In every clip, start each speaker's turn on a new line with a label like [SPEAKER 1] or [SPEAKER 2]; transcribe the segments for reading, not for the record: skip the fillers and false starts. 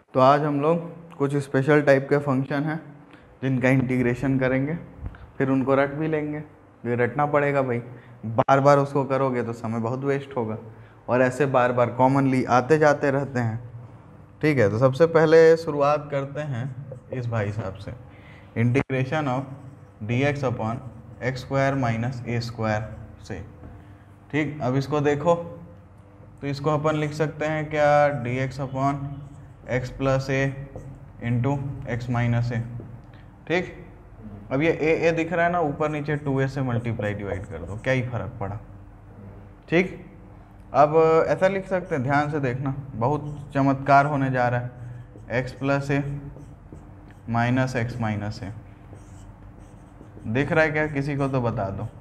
[SPEAKER 1] तो आज हम लोग कुछ स्पेशल टाइप के फंक्शन हैं जिनका इंटीग्रेशन करेंगे, फिर उनको रट भी लेंगे। ये रटना पड़ेगा भाई, बार बार उसको करोगे तो समय बहुत वेस्ट होगा, और ऐसे बार बार कॉमनली आते जाते रहते हैं। ठीक है, तो सबसे पहले शुरुआत करते हैं इस भाई साहब से, integration of d x upon x square minus a square से। ठीक, अब इसको देखो तो इसको अपन लिख सकते हैं क्या, d x upon x plus a into x minus a. ठीक, अब ये ए दिख रहा है ना, ऊपर नीचे 2a से मल्टीप्लाई डिवाइड कर दो, क्या ही फर्क पड़ा। ठीक, अब ऐसा लिख सकते हैं, ध्यान से देखना, बहुत चमत्कार होने जा रहा है। X plus a minus x minus a दिख रहा है क्या, किसी को तो बता दो।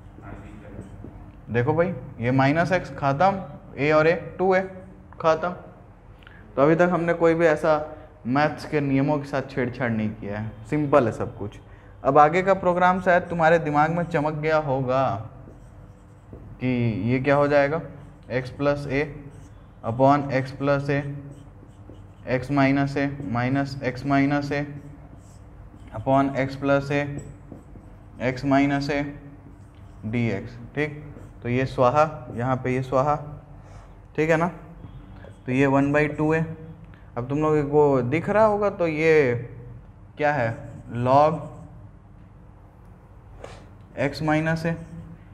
[SPEAKER 1] देखो भाई, ये माइनस एक्स खत्म, ए और ए 2a खत्म। तो अभी तक हमने कोई भी ऐसा मैथ्स के नियमों के साथ छेड़छाड़ नहीं किया है, सिंपल है सब कुछ। अब आगे का प्रोग्राम शायद तुम्हारे दिमाग में चमक गया होगा कि ये क्या हो जाएगा, x plus a upon x plus a x minus a minus x minus a upon x plus a x minus a d x. ठीक, तो ये स्वाहा, यहाँ पे ये स्वाहा, ठीक है ना। तो ये 1/2 है। अब तुम लोगों को दिख रहा होगा, तो ये क्या है, log x minus a,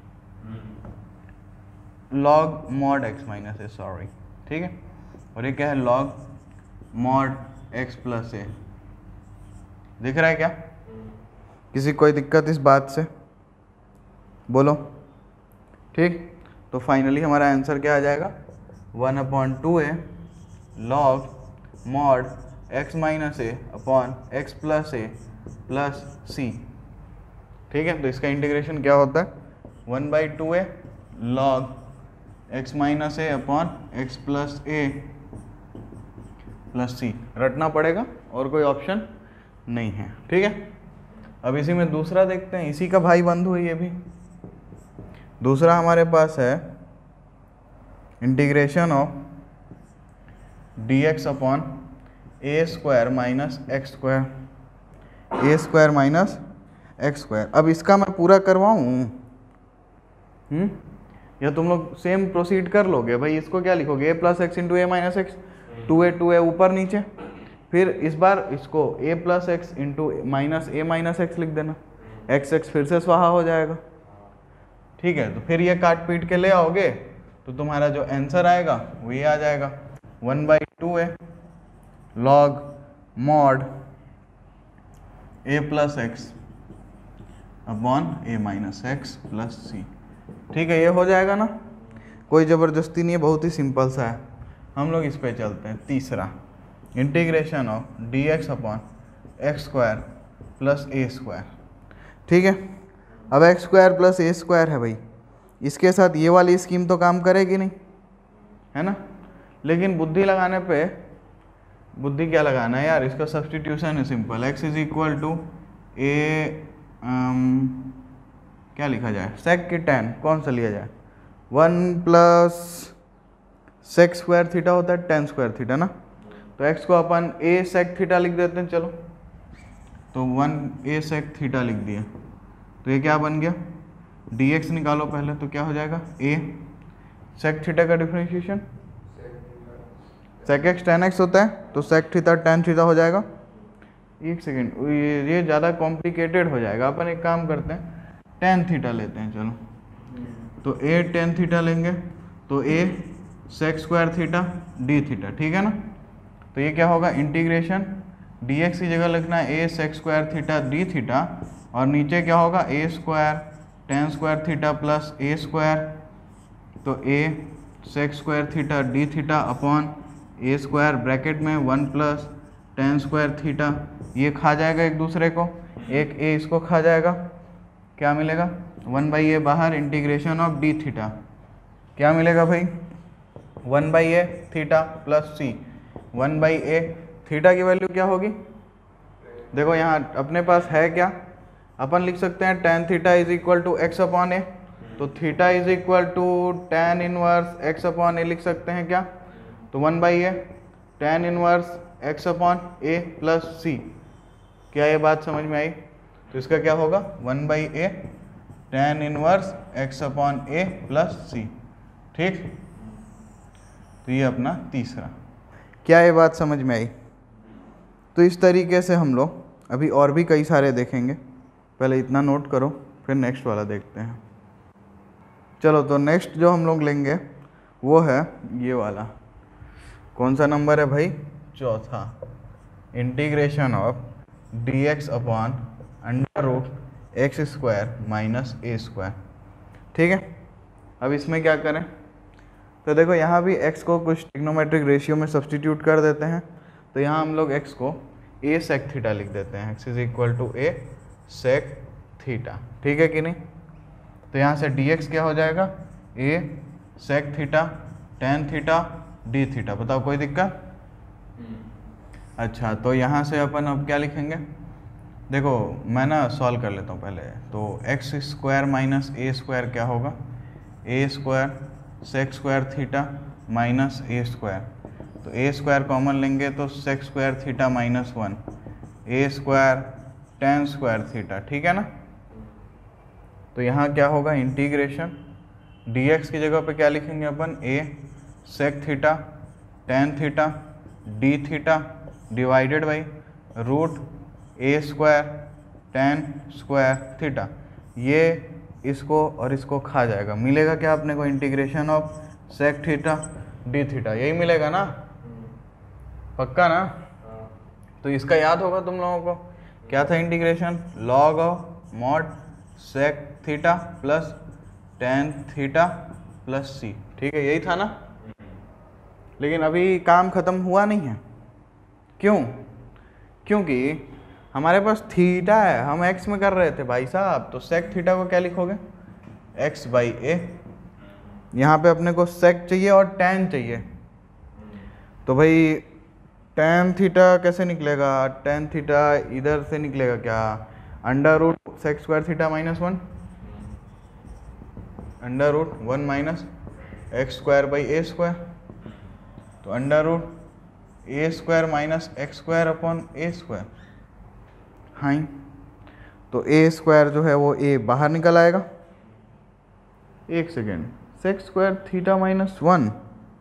[SPEAKER 1] log mod x minus a, sorry. ठीक है, और ये क्या है, log mod x plus a. दिख रहा है क्या, किसी कोई दिक्कत इस बात से, बोलो। ठीक, तो फाइनली हमारा आंसर क्या आ जाएगा, 1/2a log mod x minus a upon x plus a plus c. ठीक है, तो इसका इंटीग्रेशन क्या होता है, 1/2a log x minus a upon x plus a plus c. रटना पड़ेगा, और कोई ऑप्शन नहीं है। ठीक है, अब इसी में दूसरा देखते हैं, इसी का भाई बंधु है ये भी। दूसरा हमारे पास है integration of d x upon a square minus x square, a square minus x square. अब इसका मैं पूरा करवाऊँ या तुम लोग सेम प्रोसीड कर लोगे भाई। इसको क्या लिखोगे, a plus x into a minus x, 2a ऊपर नीचे, फिर इस बार इसको a plus x into minus a minus x लिख देना, एक्स एक्स फिर से स्वाहा हो जाएगा। ठीक है, तो फिर ये काट पीट के ले आओगे तो तुम्हारा जो आंसर आएगा वो ये आ जाएगा, 1/2a log mod a plus x upon a minus x plus c. ठीक है, ये हो जाएगा ना, कोई ज़बरदस्ती नहीं है, बहुत ही सिंपल सा है। हम लोग इस पे चलते हैं, तीसरा integration of d x upon x square plus a square. ठीक है, अब x square plus a square है भाई, इसके साथ ये वाली स्कीम तो काम करेगी नहीं, है ना। लेकिन बुद्धि लगाने पे, बुद्धि क्या लगाना है यार, इसका सब्सटीट्यूशन है simple. X is equal to a, क्या लिखा जाए, सेक की tan, कौन सा लिया जाए, 1 प्लस सेक स्क्वायर थीटा होता है, tan स्क्वायर थीटा ना। तो x को अपन a सेक थीटा लिख देते हैं, चलो। तो 1a सेक थीटा लिख दिया, तो ये क्या बन गया, dx निकालो पहले, तो क्या हो जाएगा, a सेक थीटा का differentiation sec x tan x होता है, तो सेक थीटा tan थीटा हो जाएगा। एक सेकेंड, ये ज़्यादा कॉम्प्लिकेटेड हो जाएगा, अपन एक काम करते हैं, tan थीटा लेते हैं, चलो। तो a tan थीटा लेंगे, तो a sec square theta d theta, ठीक है ना। तो ये क्या होगा, इंटीग्रेशन dx की जगह लिखना है a sec square theta d theta, और नीचे क्या होगा, a square tan square theta plus a square, तो a sec square theta d theta upon a square bracket में 1 प्लस tan स्क्वायर थीटा। ये खा जाएगा एक दूसरे को, एक a इसको खा जाएगा, क्या मिलेगा, 1/a बाहर, इंटीग्रेशन ऑफ d थीटा, क्या मिलेगा भाई, 1/a theta plus c। 1/a theta की वैल्यू क्या होगी, देखो यहाँ अपने पास है क्या, अपन लिख सकते हैं tan theta is equal to x upon a, तो theta is equal to tan inverse x upon a लिख सकते हैं क्या। तो 1/a tan inverse x upon a plus c. क्या ये बात समझ में आई? तो इसका क्या होगा 1/a tan inverse x upon a plus c. ठीक, तो ये अपना तीसरा। क्या ये बात समझ में आई? तो इस तरीके से हम लोग अभी और भी कई सारे देखेंगे, पहले इतना नोट करो फिर नेक्स्ट वाला देखते हैं। चलो, तो नेक्स्ट जो हम लोग लेंगे वो है ये वाला। कौन सा नंबर है भाई? चौथा। Integration of dx upon under root x square minus a square. ठीक है, अब इसमें क्या करें? तो देखो यहाँ भी x को कुछ ट्रिग्नोमेट्रिक रेशियो में सब्सटीट्यूट कर देते हैं। तो यहाँ हम लोग x को a sec थीटा लिख देते हैं, x is equal to a sec theta. ठीक है कि नहीं? तो यहाँ से dx क्या हो जाएगा? a sec theta tan theta d theta. बताओ कोई दिक्कत? अच्छा, तो यहाँ से अपन अब क्या लिखेंगे? देखो मैं ना सॉल्व कर लेता हूँ पहले। तो x square minus a square क्या होगा? A square sec square theta minus a square. तो ए स्क्वायर कॉमन लेंगे तो sec square theta minus 1, a square tan square theta. ठीक है ना? तो यहाँ क्या होगा? इंटीग्रेशन dx की जगह पे क्या लिखेंगे अपन? a sec theta tan theta d theta divided by root a square tan square theta. ये इसको और इसको खा जाएगा, मिलेगा क्या अपने को? Integration of sec theta d theta. यही मिलेगा ना? पक्का ना? तो इसका याद होगा तुम लोगों को, क्या था integration? Log of mod sec theta plus tan theta plus c. ठीक है, यही था ना? लेकिन अभी काम खत्म हुआ नहीं है। क्यों? क्योंकि हमारे पास थीटा है, हम एक्स में कर रहे थे भाई साहब। तो सेक थीटा को क्या लिखोगे? X by a. यहाँ पे अपने को सेक चाहिए और टेन चाहिए। तो भाई टेन थीटा कैसे निकलेगा? टेन थीटा इधर से निकलेगा क्या? Under root sec square theta minus 1, under root 1 minus x square by a square. तो under root a square minus x square upon a square. हाँ, तो ए स्क्वायर जो है वो ए बाहर निकल आएगा। एक second, sec square theta minus 1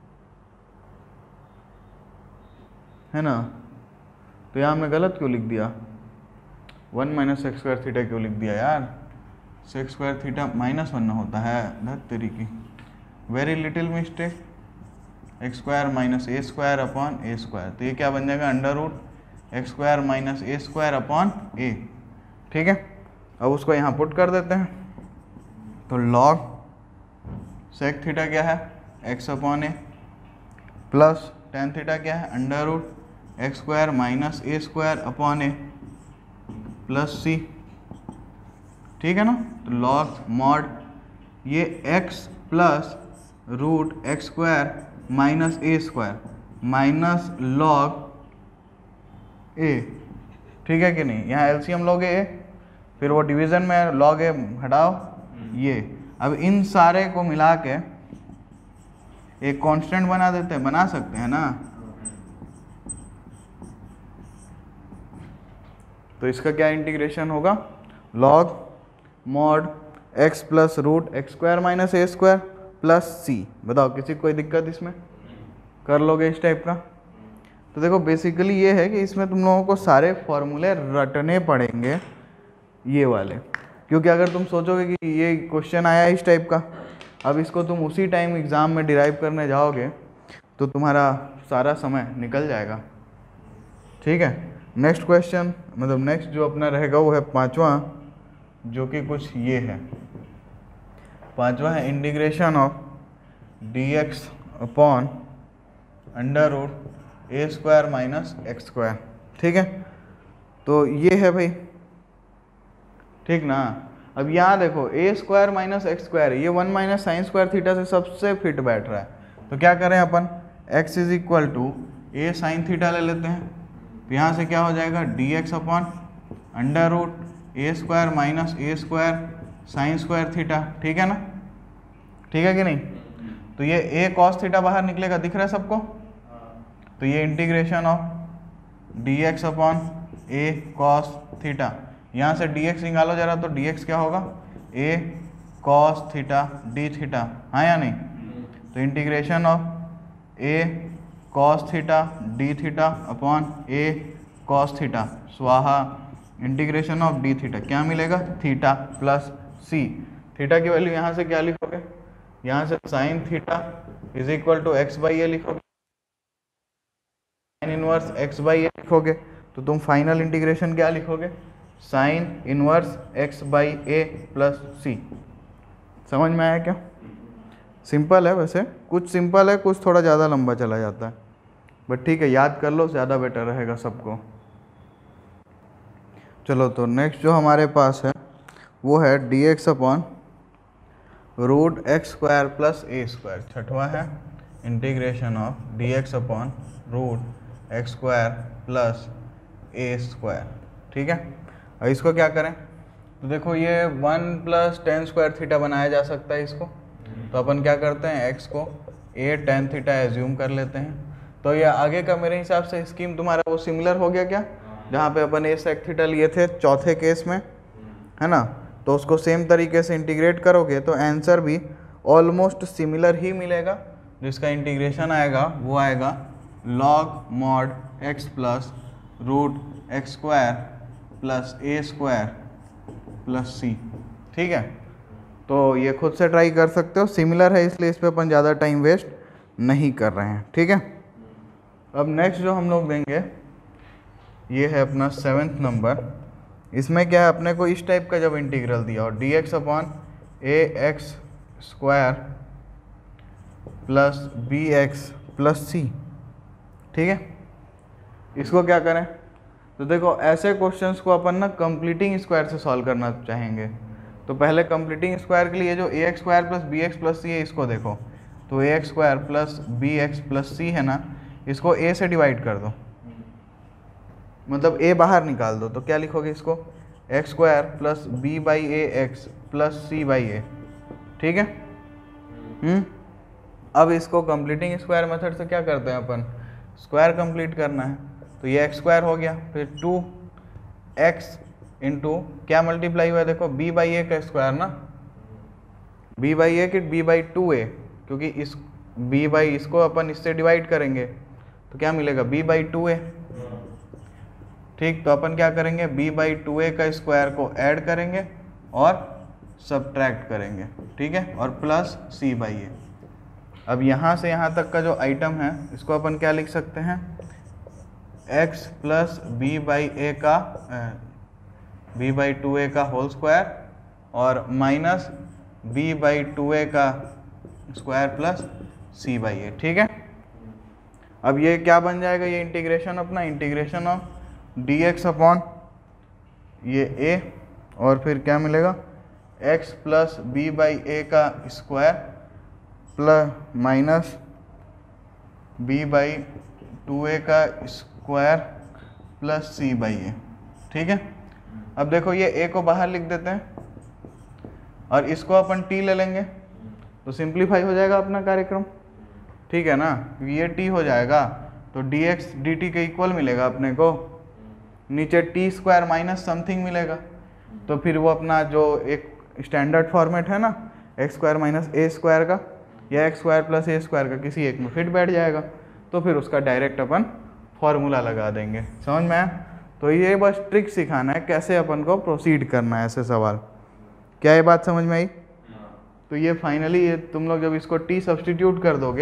[SPEAKER 1] है ना? तो यहाँ मैं गलत क्यों लिख दिया? 1 माइनस सेक स्क्वायर थीटा क्यों लिख दिया यार? सेक स्क्वायर थीटा माइनस 1 होता है। धत तेरी की, very little mistake. X square minus a square upon a square. तो ये क्या बन जाएगा? Under root x square minus a square upon a. ठीक है, अब उसको यहाँ पुट कर देते हैं। तो लॉग सेक थीटा क्या है? X upon a plus tan theta क्या है? Under root x square minus a square upon a plus c. ठीक है ना? तो लॉग मॉड ये x plus root x square minus a square minus log a. ठीक है कि नहीं? यहाँ एलसीएम लोगे ए, फिर वो डिवीजन में लॉग ए हटाओ ये। अब इन सारे को मिला के एक कांस्टेंट बना देते हैं, बना सकते हैं ना? तो इसका क्या इंटीग्रेशन होगा? Log mod x plus root x square minus a square plus c. बताओ किसी को कोई दिक्कत इसमें? कर लोगे इस टाइप का? तो देखो बेसिकली ये है कि इसमें तुम लोगों को सारे फॉर्मूले रटने पड़ेंगे ये वाले, क्योंकि अगर तुम सोचोगे कि ये क्वेश्चन आया इस टाइप का, अब इसको तुम उसी टाइम एग्ज़ाम में डिराइव करने जाओगे तो तुम्हारा सारा समय निकल जाएगा। ठीक है, नेक्स्ट क्वेश्चन मतलब नेक्स्ट जो अपना रहेगा वो है पांचवा, जो कि कुछ ये है। पांचवा है integration of dx upon under root a square minus x square. ठीक है, तो ये है भाई, ठीक ना। अब यहाँ देखो a square minus x square, ये 1 माइनस साइन स्क्वायर थीटा से सबसे फिट बैठ रहा है। तो क्या करें अपन, x is equal to a sine theta ले लेते हैं। तो यहाँ से क्या हो जाएगा, dx upon under root a square minus a square sine square theta. ठीक है ना, ठीक है कि नहीं। तो ये ए कॉस थीटा बाहर निकलेगा, दिख रहा है सबको। तो ये integration of d x upon a cos theta. यहाँ से डी एक्स निकालो जरा, तो डी एक्स क्या होगा, a cos theta d theta, हाँ या नहीं। तो integration of a cos theta d theta upon a cos theta स्वाहा इंटीग्रेशन ऑफ डी थीटा, क्या मिलेगा, थीटा प्लस सी। थीटा की वैल्यू यहाँ से क्या लिखोगे, यहाँ से sine theta is equal to x by a लिखोगे, sine inverse x by a लिखोगे, तो तुम फाइनल इंटीग्रेशन क्या लिखोगे, sine inverse x by a plus c. समझ में आया क्या? सिंपल है, वैसे कुछ सिंपल है, कुछ थोड़ा ज़्यादा लंबा चला जाता है, बट ठीक है, याद कर लो, ज़्यादा बेटर रहेगा सबको। चलो तो नेक्स्ट जो हमारे पास है वो है d x upon root x square plus a square. छठवा है integration of d x upon root x square plus a square. ठीक है, अब इसको क्या करें, तो देखो ये 1 प्लस टेन स्क्वायर थीटा बनाया जा सकता है इसको, तो अपन क्या करते हैं, x को a टेन थीटा एज्यूम कर लेते हैं। तो ये आगे का मेरे हिसाब से स्कीम तुम्हारा वो सिमिलर हो गया क्या, जहाँ पे अपन a sec थीटा लिए थे चौथे केस में, है ना, तो उसको सेम तरीके से इंटीग्रेट करोगे तो आंसर भी ऑलमोस्ट सिमिलर ही मिलेगा। जिसका इंटीग्रेशन आएगा वो आएगा log mod x plus root x square plus a square plus c. ठीक है, तो ये खुद से ट्राई कर सकते हो, सिमिलर है इसलिए इस पे अपन ज़्यादा टाइम वेस्ट नहीं कर रहे हैं। ठीक है, अब नेक्स्ट जो हम लोग देंगे ये है अपना 7th नंबर। इसमें क्या है, अपने को इस टाइप का जब इंटीग्रल दिया और d x upon a x square plus b x plus c. ठीक है, इसको क्या करें, तो देखो ऐसे क्वेश्चंस को अपन ना कंप्लीटिंग स्क्वायर से सॉल्व करना चाहेंगे। तो पहले कंप्लीटिंग स्क्वायर के लिए जो a x square plus b x plus c है इसको देखो, तो a x square plus b x plus c है ना, इसको ए से डिवाइड कर दो, मतलब ए बाहर निकाल दो, तो क्या लिखोगे इसको, x square plus b by a x plus c by a. ठीक है, अब इसको कंप्लीटिंग स्क्वायर मेथड से क्या करते हैं अपन, स्क्वायर कंप्लीट करना है, तो ये एक्स स्क्वायर हो गया, फिर 2x इंटू क्या मल्टीप्लाई हुआ है, देखो b बाई ए का स्क्वायर ना, b बाई ए कि b बाई 2a, क्योंकि इस b बाई इसको अपन इससे डिवाइड करेंगे तो क्या मिलेगा, b बाई 2a। ठीक, तो अपन क्या करेंगे, b बाई 2a का स्क्वायर को ऐड करेंगे और सब्ट्रैक्ट करेंगे। ठीक है, और प्लस c बाई ए। अब यहाँ से यहाँ तक का जो आइटम है इसको अपन क्या लिख सकते हैं, x plus b by a का b बाई 2a का होल स्क्वायर और माइनस b बाई 2a का square plus c by a. ठीक है, अब ये क्या बन जाएगा, ये इंटीग्रेशन अपना integration of d x upon ये a और फिर क्या मिलेगा, x plus b by a का square plus minus b by 2a का square plus c by a. ठीक है, अब देखो ये a को बाहर लिख देते हैं और इसको अपन t ले लेंगे तो सिंप्लीफाई हो जाएगा अपना कार्यक्रम। ठीक है ना, ये t हो जाएगा तो dx dt के इक्वल मिलेगा अपने को, नीचे टी स्क्वायर माइनस समथिंग मिलेगा, तो फिर वो अपना जो एक स्टैंडर्ड फॉर्मेट है ना x square minus a square का या x square plus a square का किसी एक में फिट बैठ जाएगा, तो फिर उसका डायरेक्ट अपन फॉर्मूला लगा देंगे। समझ में आया? तो ये बस ट्रिक सिखाना है कैसे अपन को प्रोसीड करना है ऐसे सवाल। क्या ये बात समझ में आई? तो ये फाइनली ये तुम लोग जब इसको टी सब्सटीट्यूट कर दोगे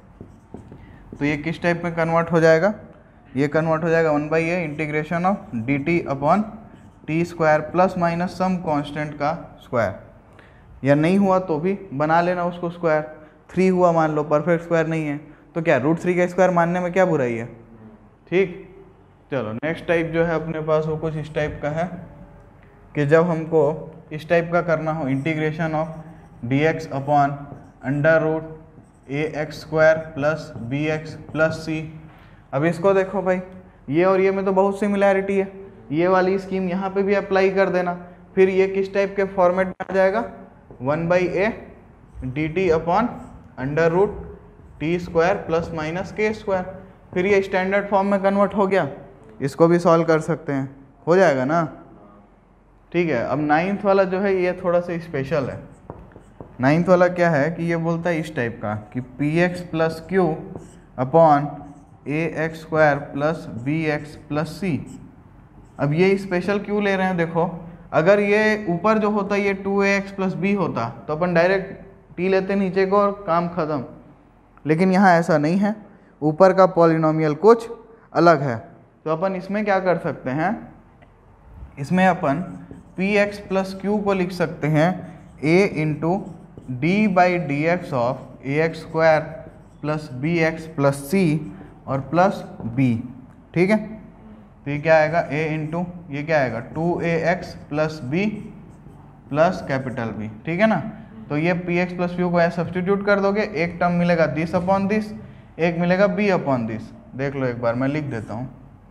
[SPEAKER 1] तो ये किस टाइप में कन्वर्ट हो जाएगा, ये कन्वर्ट हो जाएगा 1 by a integration of d t upon t square plus minus some constant का स्क्वायर, या नहीं हुआ तो भी बना लेना उसको स्क्वायर। 3 हुआ मान लो, परफेक्ट स्क्वायर नहीं है तो क्या √3 का स्क्वायर मानने में क्या बुराई है। ठीक, चलो नेक्स्ट टाइप जो है अपने पास वो कुछ इस टाइप का है कि जब हमको इस टाइप का करना हो integration of d x upon under root a x square plus b x plus c. अब इसको देखो भाई, ये और ये में तो बहुत सिमिलैरिटी है, ये वाली स्कीम यहाँ पे भी अप्लाई कर देना, फिर ये किस टाइप के फॉर्मेट में आ जाएगा, 1 by a d t upon under root t square plus minus k square, फिर ये स्टैंडर्ड फॉर्म में कन्वर्ट हो गया। इसको भी सॉल्व कर सकते हैं, हो जाएगा ना। ठीक है, अब 9th वाला जो है ये थोड़ा सा स्पेशल है। 9th वाला क्या है कि ये बोलता है इस टाइप का कि p x plus q upon a x square plus b x plus c. अब ये स्पेशल क्यों ले रहे हैं, देखो अगर ये ऊपर जो होता ये 2ax प्लस बी होता तो अपन डायरेक्ट टी लेते नीचे को और काम ख़त्म, लेकिन यहाँ ऐसा नहीं है, ऊपर का पॉलिनोमियल कुछ अलग है। तो अपन इसमें क्या कर सकते हैं, इसमें अपन पी एक्स प्लस क्यू को लिख सकते हैं a into d by d x of a x square plus b x plus c और प्लस b। ठीक है, तो ये क्या आएगा a इंटू ये क्या आएगा 2ax plus b plus capital B। ठीक है ना, तो ये पी एक्स प्लस क्यू को यहाँ सब्सटीट्यूट कर दोगे, एक टर्म मिलेगा दिस अपॉन दिस, एक मिलेगा b अपॉन दिस। देख लो एक बार मैं लिख देता हूँ,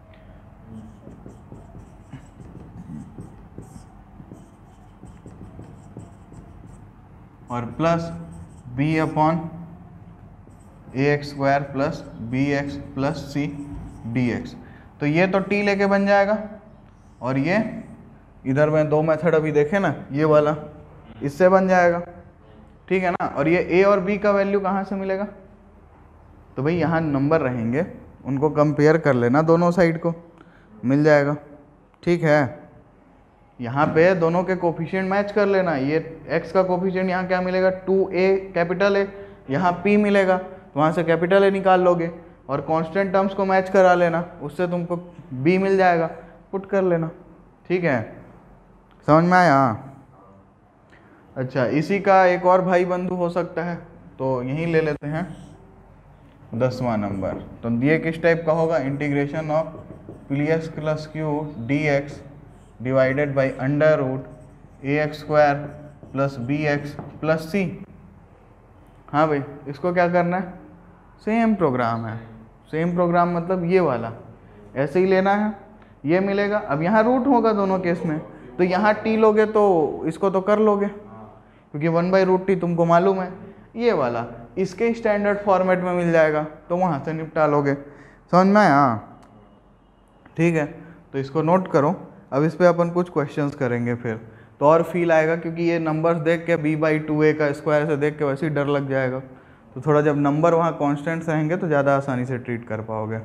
[SPEAKER 1] और plus b upon a x square plus b x plus c d x. तो ये तो t लेके बन जाएगा, और ये इधर में दो मेथड अभी देखे ना, ये वाला इससे बन जाएगा। ठीक है ना, और ये a और b का वैल्यू कहाँ से मिलेगा, तो भाई यहाँ नंबर रहेंगे उनको कंपेयर कर लेना, दोनों साइड को मिल जाएगा। ठीक है, यहाँ पे दोनों के कोफिशिएंट मैच कर लेना, ये x का कोफिशिएंट यहाँ क्या मिलेगा 2a कैपिटल A, यहाँ p मिलेगा तो वहाँ से कैपिटल A निकाल लोगे और कांस्टेंट टर्म्स को मैच करा लेना, उससे तुमको b मिल जाएगा, पुट कर लेना। ठीक है, समझ में आया। अच्छा, इसी का एक और भाई बंधु हो सकता है, तो यहीं ले लेते हैं 10वां नंबर। तो ये किस टाइप का होगा, integration of p x plus q d x divided by under root a x square plus b x plus c. हाँ भाई, इसको क्या करना है, सेम प्रोग्राम है, सेम प्रोग्राम मतलब ये वाला ऐसे ही लेना है, ये मिलेगा। अब यहाँ रूट होगा दोनों केस में, तो यहाँ टी लोगे तो इसको तो कर लोगे क्योंकि 1/√t तुमको मालूम है, ये वाला इसके स्टैंडर्ड फॉर्मेट में मिल जाएगा तो वहाँ से निपटा लोगे। समझ में आया। ठीक है, तो इसको नोट करो। अब इस पर अपन कुछ क्वेश्चंस करेंगे फिर तो और फील आएगा, क्योंकि ये नंबर्स देख के b/2a का स्क्वायर से देख के वैसे ही डर लग जाएगा, तो थोड़ा जब नंबर वहाँ कॉन्स्टेंट्स रहेंगे तो ज़्यादा आसानी से ट्रीट कर पाओगे।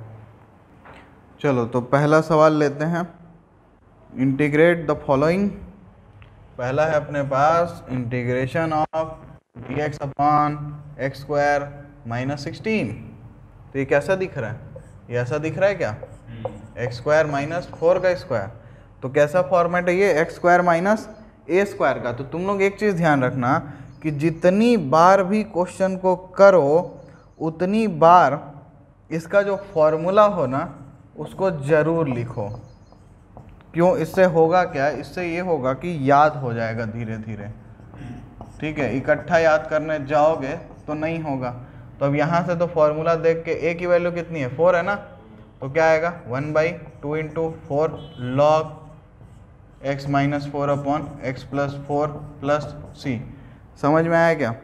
[SPEAKER 1] चलो, तो पहला सवाल लेते हैं, इंटीग्रेट द फॉलोइंग। पहला है अपने पास integration of d x upon x square minus 16। तो ये कैसा दिख रहा है, ये ऐसा दिख रहा है क्या, एक्स स्क्वायर माइनस 4 का स्क्वायर। तो कैसा फॉर्मेट है ये, x square minus a square का। तो तुम लोग एक चीज़ ध्यान रखना कि जितनी बार भी क्वेश्चन को करो उतनी बार इसका जो फॉर्मूला हो ना उसको ज़रूर लिखो। क्यों, इससे होगा क्या, इससे ये होगा कि याद हो जाएगा धीरे धीरे। ठीक है, इकट्ठा याद करने जाओगे तो नहीं होगा। तो अब यहाँ से तो फॉर्मूला देख के a की वैल्यू कितनी है 4 है ना, तो क्या आएगा 1/2 into 4 log x minus 4 upon x plus 4 plus c. समझ में आया क्या।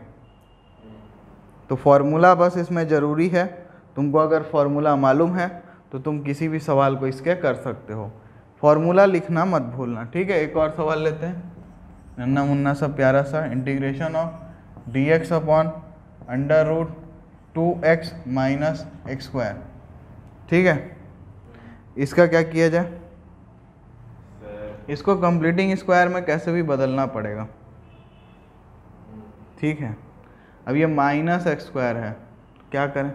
[SPEAKER 1] तो फॉर्मूला बस इसमें ज़रूरी है, तुमको अगर फॉर्मूला मालूम है तो तुम किसी भी सवाल को इसके कर सकते हो, फॉर्मूला लिखना मत भूलना। ठीक है, एक और सवाल लेते हैं, नन्ना मुन्ना सा प्यारा सा, integration of d x upon under root 2x minus x square. ठीक है, इसका क्या किया जाए, इसको कंप्लीटिंग स्क्वायर में कैसे भी बदलना पड़ेगा। ठीक है, अब ये माइनस एक्स स्क्वायर है, क्या करें,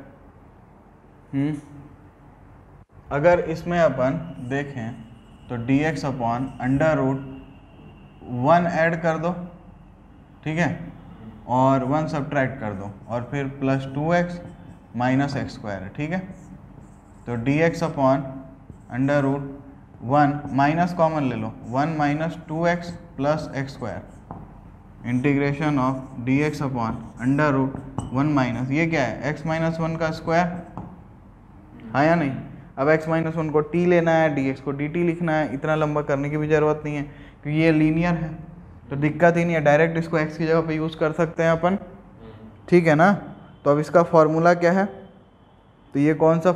[SPEAKER 1] अगर इसमें अपन देखें तो d x upon under root 1 add कर दो, ठीक है, और 1 सब्ट्रैक्ट कर दो, और फिर plus 2x minus x square है। ठीक है, तो d x upon under root 1 minus common ले लो, 1 minus 2x plus x square integration of d x upon under root 1 minus, ये क्या है x माइनस 1 का स्क्वायर, हाँ या नहीं। अब x माइनस 1 को t लेना है, dx को dt लिखना है, इतना लंबा करने की भी ज़रूरत नहीं है क्योंकि ये लीनियर है तो दिक्कत ही नहीं है, डायरेक्ट इसको x की जगह पे यूज़ कर सकते हैं अपन। ठीक है ना, तो अब इसका फॉर्मूला क्या है, तो ये कौन सा फॉर्मेट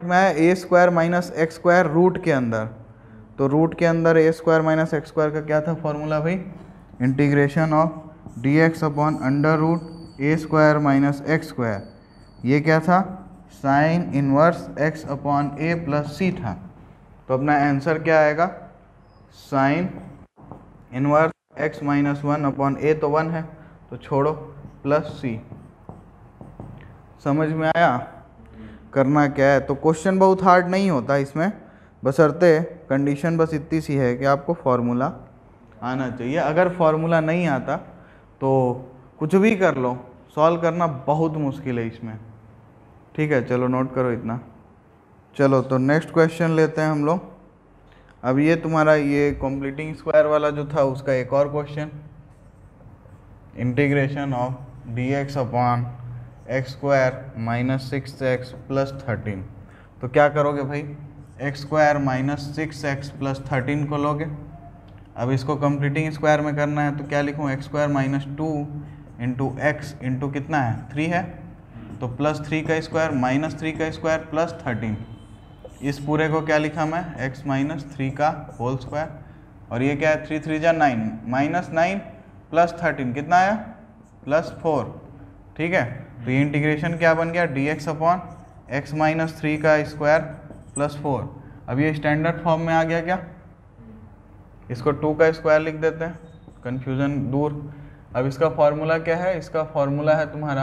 [SPEAKER 1] में आया a square minus x square root के अंदर, तो रूट के अंदर a square minus x square का क्या था फॉर्मूला भाई, integration of d x upon under root a square minus x square, ये क्या था sine inverse x upon a plus c था। तो अपना आंसर क्या आएगा, sine inverse x minus 1 upon a तो 1 है तो छोड़ो प्लस सी। समझ में आया करना क्या है। तो क्वेश्चन बहुत हार्ड नहीं होता इसमें, बशर्ते कंडीशन बस इतनी सी है कि आपको फॉर्मूला आना चाहिए। अगर फॉर्मूला नहीं आता तो कुछ भी कर लो, सॉल्व करना बहुत मुश्किल है इसमें। ठीक है, चलो नोट करो इतना। चलो तो नेक्स्ट क्वेश्चन लेते हैं हम लोग। अब ये तुम्हारा ये कंप्लीटिंग स्क्वायर वाला जो था उसका एक और question, integration of d x upon x square minus 6x plus 13। तो क्या करोगे भाई, x square minus 6x plus 13 को लोगे। अब इसको कंप्लीटिंग स्क्वायर में करना है तो क्या लिखूँ, x square minus 2 into x into कितना है 3 है, तो प्लस 3 का स्क्वायर माइनस 3 का स्क्वायर प्लस 13। इस पूरे को क्या लिखा मैं, x माइनस 3 का होल स्क्वायर, और ये क्या है 3 3 जा 9 माइनस 9 प्लस 13 कितना आया प्लस 4। ठीक है, तो ये इंटीग्रेशन क्या बन गया d x upon x minus 3 का स्क्वायर प्लस 4। अब ये स्टैंडर्ड फॉर्म में आ गया क्या, इसको 2 का स्क्वायर लिख देते हैं, कन्फ्यूज़न दूर। अब इसका फॉर्मूला क्या है, इसका फॉर्मूला है तुम्हारा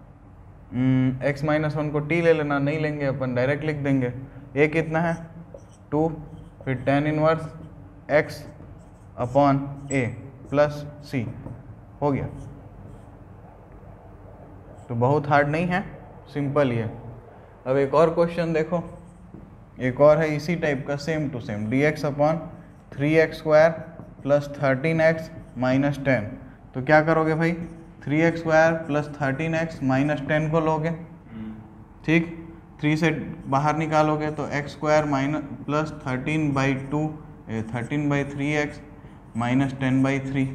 [SPEAKER 1] x माइनस 1 को t ले लेना, नहीं लेंगे अपन डायरेक्ट लिख देंगे। a कितना है 2, फिर tan inverse x upon a plus c, हो गया। तो बहुत हार्ड नहीं है, सिंपल ही है। अब एक और क्वेश्चन देखो, एक और है इसी टाइप का, same to same, d x upon 3x square plus 13x minus 10। तो क्या करोगे भाई, 3x square plus 13x minus 10 को लोगे, ठीक, 3 से बाहर निकालोगे तो x square minus plus 13/3x minus 10/3।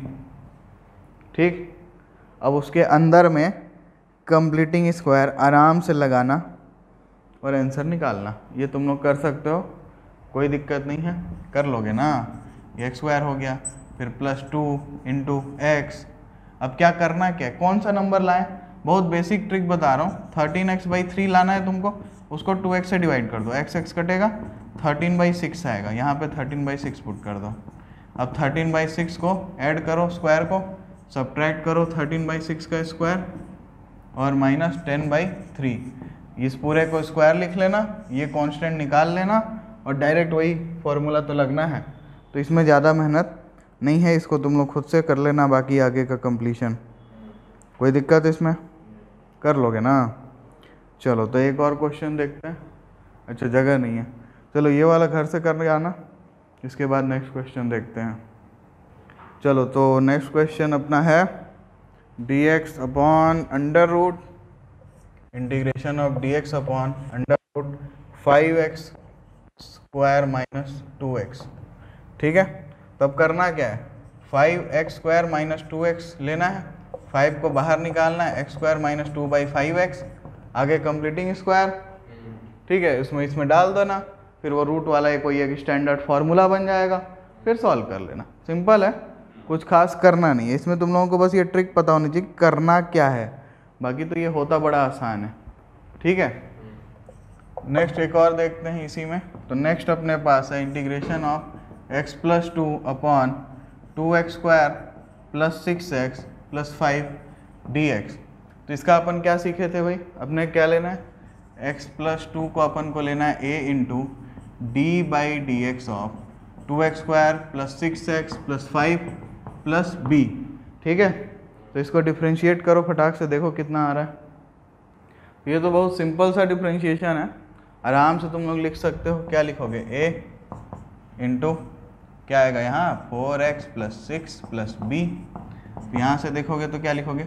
[SPEAKER 1] ठीक, अब उसके अंदर में कंप्लीटिंग स्क्वायर आराम से लगाना और आंसर निकालना। ये तुम लोग कर सकते हो, कोई दिक्कत नहीं है, कर लोगे ना। एक्स स्क्वायर हो गया, फिर प्लस 2 इंटू एक्स। अब क्या करना, क्या कौन सा नंबर लाएं, बहुत बेसिक ट्रिक बता रहा हूँ। 13x/3 लाना है तुमको, उसको 2x से डिवाइड कर दो, x कटेगा 13/6 आएगा, यहाँ पे 13/6 पुट कर दो। अब 13/6 को ऐड करो, स्क्वायर को सब्ट्रैक्ट करो 13/6 का स्क्वायर और माइनस 10/3। इस पूरे को स्क्वायर लिख लेना, ये कांस्टेंट निकाल लेना और डायरेक्ट वही फॉर्मूला तो लगना है। तो इसमें ज़्यादा मेहनत नहीं है, इसको तुम लोग खुद से कर लेना, बाकी आगे का कंप्लीशन। कोई दिक्कत इसमें, कर लोगे ना। चलो तो एक और क्वेश्चन देखते हैं। अच्छा जगह नहीं है, चलो ये वाला घर से करने आना, इसके बाद नेक्स्ट क्वेश्चन देखते हैं। चलो तो नेक्स्ट क्वेश्चन अपना है d x upon under root integration of d x upon under root 5x square minus 2x। ठीक है, तब करना क्या है, 5x स्क्वायर माइनस 2x लेना है, 5 को बाहर निकालना है, x स्क्वायर माइनस 2/5x, आगे कंप्लीटिंग स्क्वायर। ठीक है, इसमें डाल देना, फिर वो रूट वाला कोई एक स्टैंडर्ड फार्मूला बन जाएगा, फिर सॉल्व कर लेना। सिंपल है, कुछ खास करना नहीं है इसमें। तुम लोगों को बस ये ट्रिक पता होनी चाहिए करना क्या है, बाकी तो ये होता बड़ा आसान है। ठीक है, नेक्स्ट एक और देखते हैं इसी में। तो नेक्स्ट अपने पास है integration of x plus 2 upon 2x square plus 6x plus 5 dx। तो इसका अपन क्या सीखे थे भाई, अपने क्या लेना है, x प्लस 2 को अपन को लेना है a into d/dx of 2x square plus 6x plus 5 plus b। ठीक है, तो इसको डिफ्रेंशिएट करो फटाक से, देखो कितना आ रहा है। ये तो बहुत सिंपल सा डिफ्रेंशिएशन है, आराम से तुम लोग लिख सकते हो। क्या लिखोगे, a इंटू क्या आएगा यहाँ 4x प्लस 6 प्लस b। यहाँ से देखोगे तो क्या लिखोगे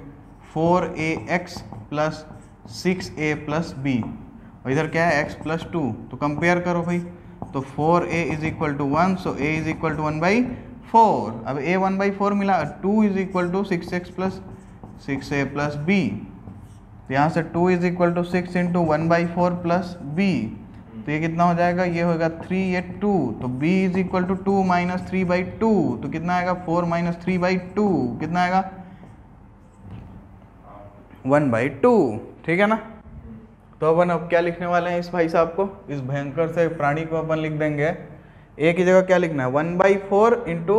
[SPEAKER 1] 4ax plus 6a plus b, और इधर क्या है x प्लस 2। तो कंपेयर करो भाई, तो 4a is equal to 1, so a is equal to 1/4। अब a 1/4 मिला, 2 is equal to 6x plus 6a plus b। तो यहाँ से 2 is equal to 6 into 1/4 plus b। तो ये कितना हो जाएगा, ये होगा 3, ये 2, तो b is equal to 2 minus 3/2, तो कितना आएगा 4 माइनस 3/2, कितना आएगा 1/2, ठीक है ना। तो अपन अब क्या लिखने वाले हैं इस भाई साहब को, इस भयंकर से प्राणी को अपन लिख देंगे, a की जगह क्या लिखना है 1/4 इंटू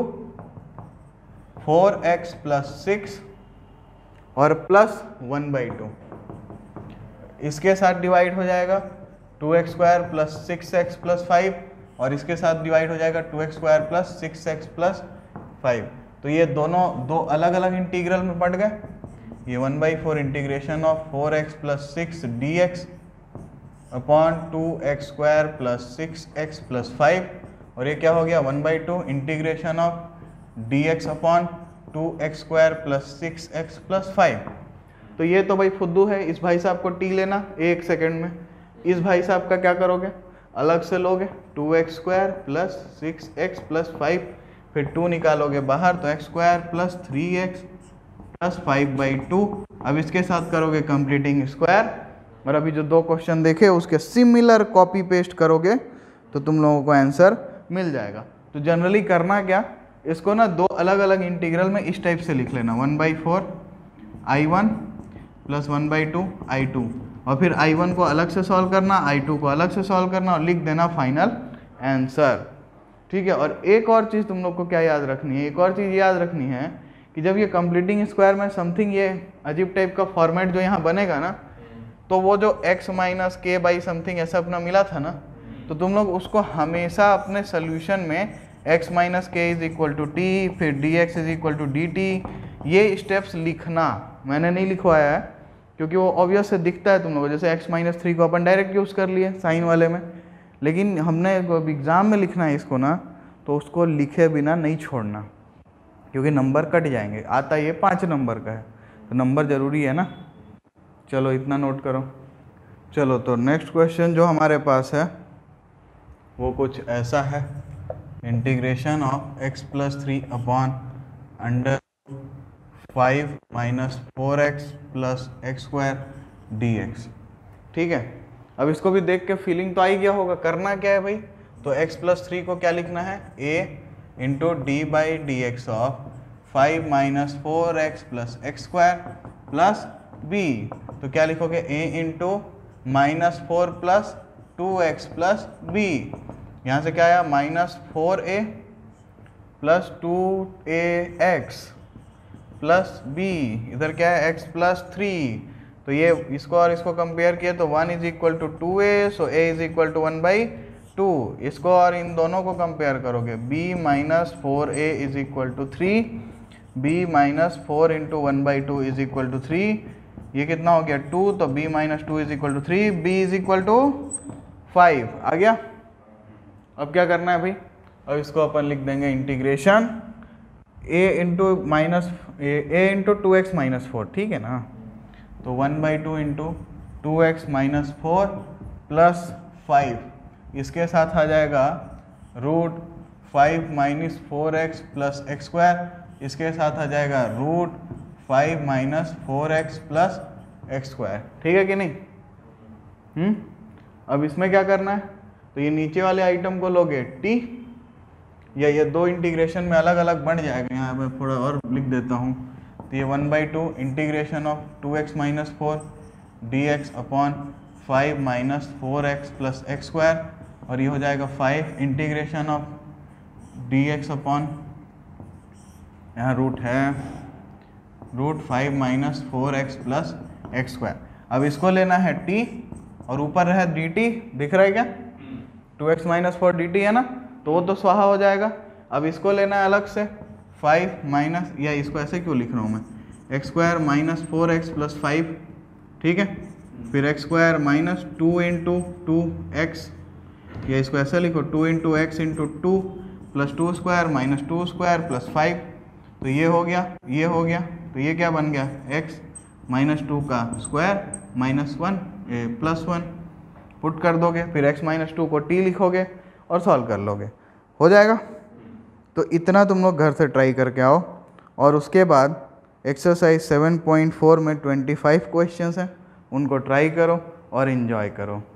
[SPEAKER 1] 4x प्लस 6 और प्लस 1/2, इसके साथ डिवाइड हो जाएगा 2x² प्लस 6x प्लस 5 और इसके साथ डिवाइड हो जाएगा 2x² प्लस 6x प्लस 5। तो ये दोनों दो अलग अलग इंटीग्रल में पड़ गए। ये 1/4 integration of 4x plus 6 dx upon 2x² plus 6x plus 5 और ये क्या हो गया 1/2 integration of dx upon 2x² plus 6x plus 5। तो ये तो भाई फुद्दू है, इस भाई साहब को टी लेना 1 सेकेंड में। इस भाई साहब का क्या करोगे, अलग से लोगे 2x² प्लस 6x प्लस 5, फिर 2 निकालोगे बाहर तो x² प्लस 3x प्लस 5/2। अब इसके साथ करोगे कंप्लीटिंग स्क्वायर और अभी जो 2 क्वेश्चन देखे उसके सिमिलर कॉपी पेस्ट करोगे तो तुम लोगों को आंसर मिल जाएगा। तो जनरली करना क्या, इसको ना 2 अलग अलग इंटीग्रल में इस टाइप से लिख लेना 1/4 I1 प्लस 1/2 I2 और फिर I1 को अलग से सॉल्व करना, I2 को अलग से सॉल्व करना और लिख देना फाइनल आंसर, ठीक है। और एक और चीज़ तुम लोग को क्या याद रखनी है, एक और चीज़ याद रखनी है कि जब ये कंप्लीटिंग स्क्वायर में समथिंग ये अजीब टाइप का फॉर्मेट जो यहाँ बनेगा ना, तो वो जो x minus k by something ऐसा अपना मिला था ना, तो तुम लोग उसको हमेशा अपने सोल्यूशन में x minus k is equal to t, फिर dx is equal to dt, ये स्टेप्स लिखना। मैंने नहीं लिखवाया है क्योंकि वो ऑब्वियस से दिखता है तुम लोगों को, जैसे x-3 को अपन डायरेक्ट यूज़ कर लिए साइन वाले में, लेकिन हमने एग्ज़ाम में लिखना है इसको ना, तो उसको लिखे बिना नहीं छोड़ना क्योंकि नंबर कट जाएंगे। आता ये 5 नंबर का है तो नंबर ज़रूरी है ना। चलो इतना नोट करो। चलो तो नेक्स्ट क्वेश्चन जो हमारे पास है वो कुछ ऐसा है, integration of x plus 3 upon under 5 minus 4x plus x² dx, ठीक है। अब इसको भी देख के फीलिंग तो आई गया होगा, करना क्या है भाई, तो x प्लस 3 को क्या लिखना है a into d/dx of 5 minus 4x plus x² plus b, तो क्या लिखोगे a into -4 plus 2x plus b, यहाँ से क्या आया -4a plus 2ax plus b, इधर क्या है x प्लस 3, तो ये इसको और इसको कंपेयर किए तो 1 is equal to 2a, so a is equal to 1/2। इसको और इन दोनों को कंपेयर करोगे b minus 4a is equal to 3, b minus 4 into 1/2 is equal to 3, ये कितना हो गया 2, तो b minus 2 is equal to 3, b is equal to 5 आ गया। अब क्या करना है भाई, अब इसको अपन लिख देंगे integration a into 2x minus 4, ठीक है ना। तो 1/2 इंटू 2x माइनस 4 प्लस 5, इसके साथ आ जाएगा root 5 minus 4x plus x², इसके साथ आ जाएगा root 5 minus 4x plus x², ठीक है कि नहीं। अब इसमें क्या करना है, तो ये नीचे वाले आइटम को लोगे t, या ये 2 इंटीग्रेशन में अलग अलग बन जाएगा, यहाँ पे थोड़ा और लिख देता हूँ, तो ये 1/2 integration of 2x minus 4 dx upon 5 minus 4x plus x² और ये हो जाएगा 5 इंटीग्रेशन ऑफ dx अपॉन, यहाँ रूट है root 5 minus 4x plus x²। अब इसको लेना है t और ऊपर है dt, दिख रहा है क्या 2x माइनस 4 dt है ना, तो वो तो स्वाहा हो जाएगा। अब इसको लेना है अलग से 5 माइनस, या इसको ऐसे क्यों लिख रहा हूँ मैं, x² माइनस 4x प्लस 5, ठीक है, फिर x² माइनस 2 इंटू 2x, या इसको ऐसे लिखो 2 into x into 2 plus 2² minus 2² plus 5, तो ये हो गया, ये हो गया, तो ये क्या बन गया x माइनस 2 का स्क्वायर माइनस 1 प्लस 1, पुट कर दोगे, फिर x माइनस 2 को t लिखोगे और सॉल्व कर लोगे, हो जाएगा। तो इतना तुम लोग घर से ट्राई करके आओ और उसके बाद एक्सरसाइज 7.4 में 25 क्वेश्चंस हैं, उनको ट्राई करो और इन्जॉय करो।